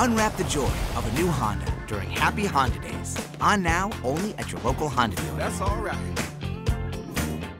Unwrap the joy of a new Honda during Happy Honda Days. On now only at your local Honda dealer. That's all right.